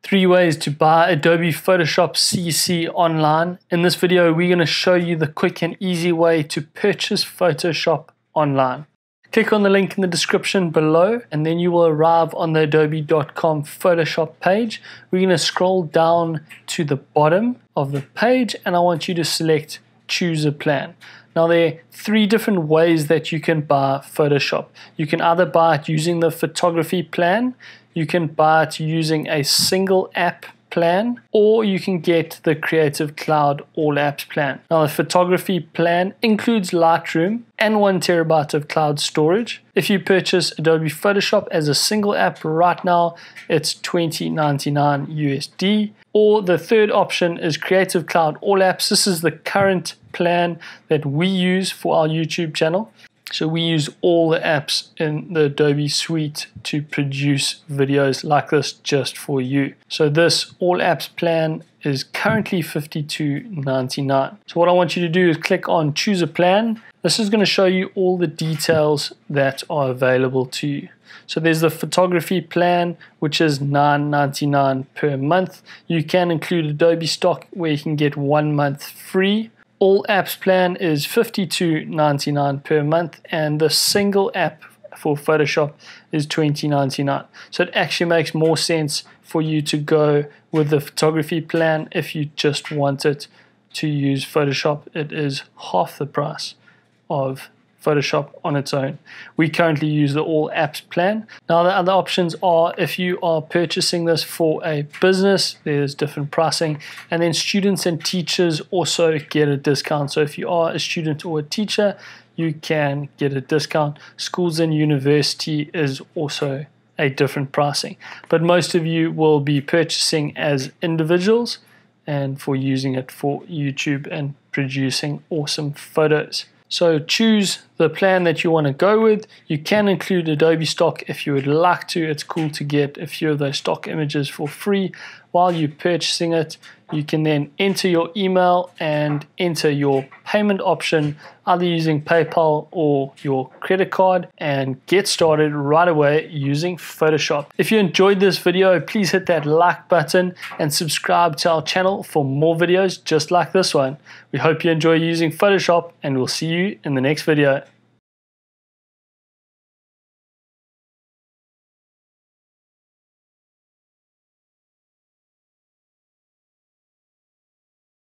3 ways to buy Adobe Photoshop CC online. In this video, we're going to show you the quick and easy way to purchase Photoshop online. Click on the link in the description below and then you will arrive on the adobe.com Photoshop page. We're going to scroll down to the bottom of the page and I want you to select choose a plan. Now there are 3 different ways that you can buy Photoshop. You can either buy it using the photography plan, you can buy it using a single app plan, or you can get the Creative Cloud All Apps plan. Now the photography plan includes Lightroom and 1 terabyte of cloud storage. If you purchase Adobe Photoshop as a single app right now, it's $20.99 USD. Or the third option is Creative Cloud All Apps. This is the current plan that we use for our YouTube channel. So we use all the apps in the Adobe suite to produce videos like this just for you. So this all apps plan is currently $52.99. So what I want you to do is click on choose a plan. This is going to show you all the details that are available to you. So there's the photography plan, which is $9.99 per month. You can include Adobe stock where you can get 1 month free. All apps plan is $52.99 per month, and the single app for Photoshop is $20.99. So it actually makes more sense for you to go with the photography plan if you just wanted to use Photoshop. It is half the price of Photoshop on its own. We currently use the all apps plan. Now the other options are if you are purchasing this for a business, there's different pricing, and then students and teachers also get a discount. So if you are a student or a teacher, you can get a discount. Schools and university is also a different pricing, but most of you will be purchasing as individuals and for using it for YouTube and producing awesome photos. So choose the plan that you want to go with. You can include Adobe stock if you would like to. It's cool to get a few of those stock images for free while you're purchasing it. You can then enter your email and enter your payment option, either using PayPal or your credit card, and get started right away using Photoshop. If you enjoyed this video, please hit that like button and subscribe to our channel for more videos just like this one. We hope you enjoy using Photoshop, and we'll see you in the next video.